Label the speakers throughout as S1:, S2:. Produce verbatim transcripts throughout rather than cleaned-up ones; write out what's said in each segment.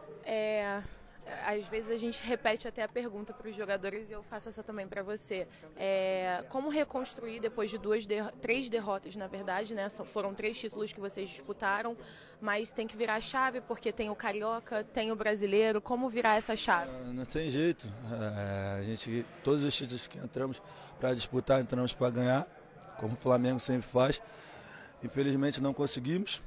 S1: É, às vezes a gente repete até a pergunta para os jogadores e eu faço essa também para você. É, como reconstruir depois de duas, derro três derrotas, na verdade, né? Foram três títulos que vocês disputaram, mas tem que virar a chave porque tem o Carioca, tem o Brasileiro. Como virar essa chave?
S2: Ah, não tem jeito. É, a gente, todos os títulos que entramos para disputar, entramos para ganhar, como o Flamengo sempre faz. Infelizmente não conseguimos.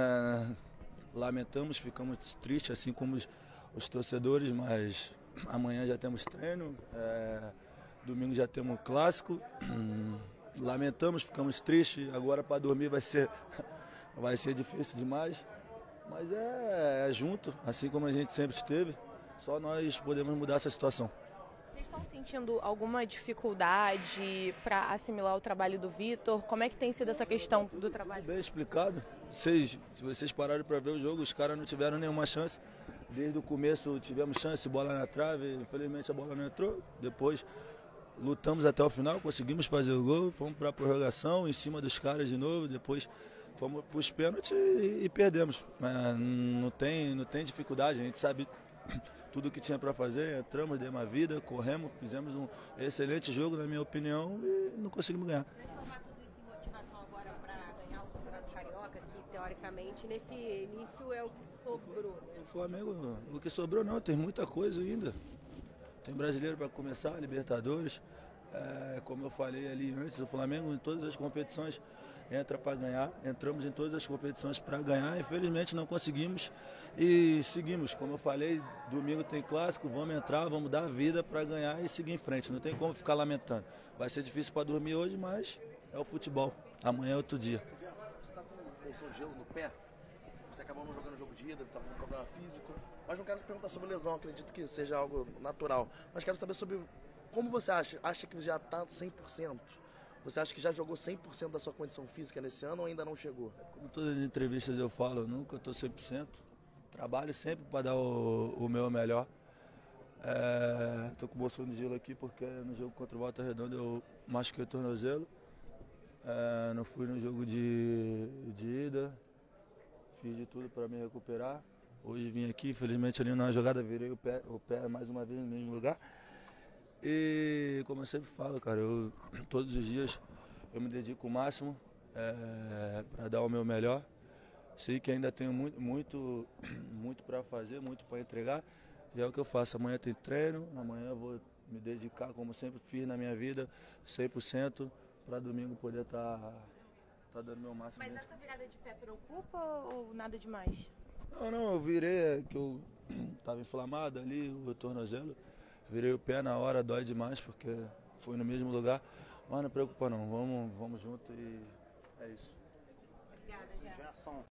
S2: É, lamentamos, ficamos tristes, assim como os, os torcedores, mas amanhã já temos treino, é, domingo já temos clássico. Lamentamos, ficamos tristes. Agora para dormir vai ser, vai ser difícil demais. Mas é, é junto, assim como a gente sempre esteve. Só nós podemos mudar essa situação.
S1: Vocês estão sentindo alguma dificuldade para assimilar o trabalho do Vitor? Como é que tem sido essa questão do trabalho?
S2: Bem explicado. Vocês, se vocês pararam para ver o jogo, os caras não tiveram nenhuma chance. Desde o começo tivemos chance, bola na trave, infelizmente a bola não entrou. Depois lutamos até o final, conseguimos fazer o gol, fomos para a prorrogação, em cima dos caras de novo, depois fomos para os pênaltis e, e perdemos. É, não, tem, não tem dificuldade, a gente sabe tudo o que tinha para fazer, entramos, demos uma vida, corremos, fizemos um excelente jogo, na minha opinião, e não conseguimos ganhar.
S3: Transformar tudo isso em motivação agora para ganhar o Campeonato Carioca, que teoricamente nesse início é o que sobrou.
S2: O Flamengo, o que sobrou não, tem muita coisa ainda. Tem brasileiro para começar, Libertadores. É, como eu falei ali antes, o Flamengo em todas as competições entra para ganhar. Entramos em todas as competições para ganhar. Infelizmente não conseguimos e seguimos. Como eu falei, domingo tem clássico, vamos entrar, vamos dar a vida para ganhar e seguir em frente. Não tem como ficar lamentando. Vai ser difícil para dormir hoje, mas é o futebol. Amanhã é outro dia.
S4: Você está com um bolsão de gelo no pé? Você acabou não jogando jogo de ida, estava com um problema físico. Mas não quero perguntar sobre lesão, acredito que seja algo natural. Mas quero saber sobre como você acha. Acha que já está cem por cento? Você acha que já jogou cem por cento da sua condição física nesse ano ou ainda não chegou?
S2: Como todas as entrevistas eu falo, eu nunca estou cem por cento. Trabalho sempre para dar o, o meu melhor. Estou é, com o bolsão de gelo aqui porque no jogo contra o Volta Redonda eu machuquei o tornozelo. É, não fui no jogo de, de ida. Fiz de tudo para me recuperar. Hoje vim aqui, infelizmente ali na jogada virei o pé, o pé mais uma vez no mesmo lugar. E como eu sempre falo, cara, eu, todos os dias eu me dedico o máximo é, para dar o meu melhor. Sei que ainda tenho muito, muito, muito para fazer, muito para entregar. E é o que eu faço. Amanhã tem treino, amanhã eu vou me dedicar, como sempre fiz na minha vida, cem por cento, para domingo poder estar... Tá, tá dando meu máximo.
S1: Mas
S2: mesmo.
S1: essa virada de pé preocupa ou nada demais?
S2: Não, não, eu virei, que eu tava inflamado ali, o tornozelo. Virei o pé na hora, dói demais, porque foi no mesmo lugar. Mas não preocupa não, vamos, vamos junto e é isso.
S3: Obrigada, Gerson.